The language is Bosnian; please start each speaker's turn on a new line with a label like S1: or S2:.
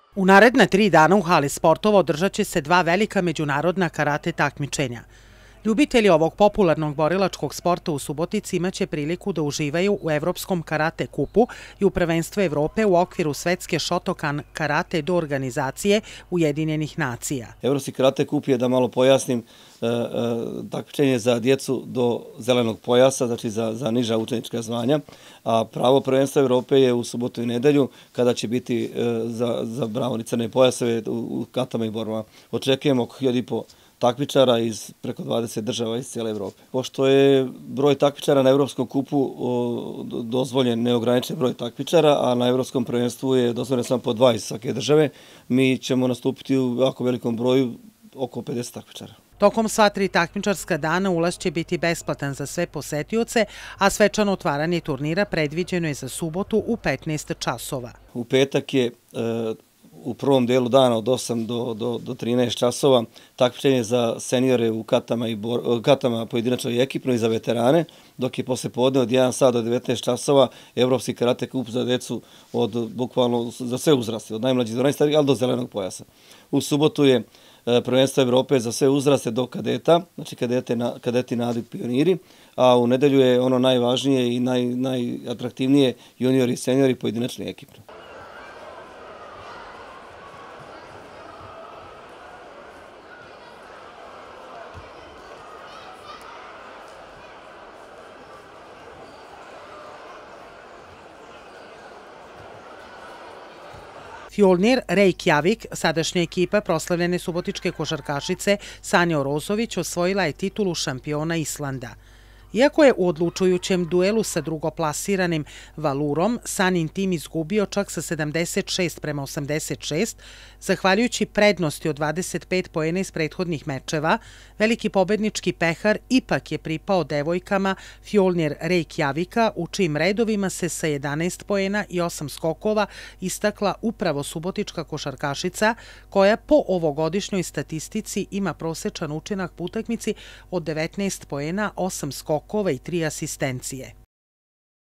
S1: U naredna 3 dana u hali sportova održat će se 2 velika međunarodna karate takmičenja. Ljubitelji ovog popularnog borilačkog sporta u Subotici imaće priliku da uživaju u Evropskom karate kupu i u prvenstvu Evrope u okviru svetske Shotokan karate do organizacije Ujedinjenih nacija.
S2: Evropski karate kup je, da malo pojasnim, takmičenje za djecu do zelenog pojasa, znači za niža učenička zvanja, a pravo prvenstva Evrope je u subotu i nedelju, kada će biti za bravo crne pojaseve u katama i borbama. Očekujemo oko 1500 takmičara iz preko 20 država iz cijele Evrope. Pošto je broj takmičara na Evropskom kupu dozvoljen neograničen broj takmičara, a na Evropskom prvenstvu je dozvoljen samo po 2 iz svake države, mi ćemo nastupiti u jako velikom broju, oko 50 takmičara.
S1: Tokom sva 3 takmičarska dana ulaz će biti besplatan za sve posetioce, a svečano otvaranje turnira predviđeno je za subotu u 15 časova.
S2: U petak je u prvom delu dana od 8 do 13 časova takmičenje za seniore u katama pojedinačno i ekipno i za veterane, dok je posle podne od 1 sat do 19 časova Evropski karate kup za decu bukvalno za sve uzraste, od najmlađih do najstarijih, ali do zelenog pojasa. U subotu je prvenstvo Evrope za sve uzraste do kadeta, znači kadeti, mladi pioniri, a u nedelju je ono najvažnije i najatraktivnije juniori i seniori pojedinačni i ekipno.
S1: Fjolnir Reykjavik, sadašnja ekipa proslavljene subotičke košarkašice Sanja Orozović, osvojila je titulu šampiona Islanda. Iako je u odlučujućem duelu sa drugoplasiranim Valurom Sanin tim izgubio čak sa 76-86, zahvaljujući prednosti od 25 poena iz prethodnih mečeva, veliki pobednički pehar ipak je pripao devojkama Fjolnir Reykjavika, u čijim redovima se sa 11 poena i 8 skokova istakla upravo subotička košarkašica, koja po ovogodišnjoj statistici ima prosečan učinak po utakmici od 19 poena, 8 skokova i 3 asistencije.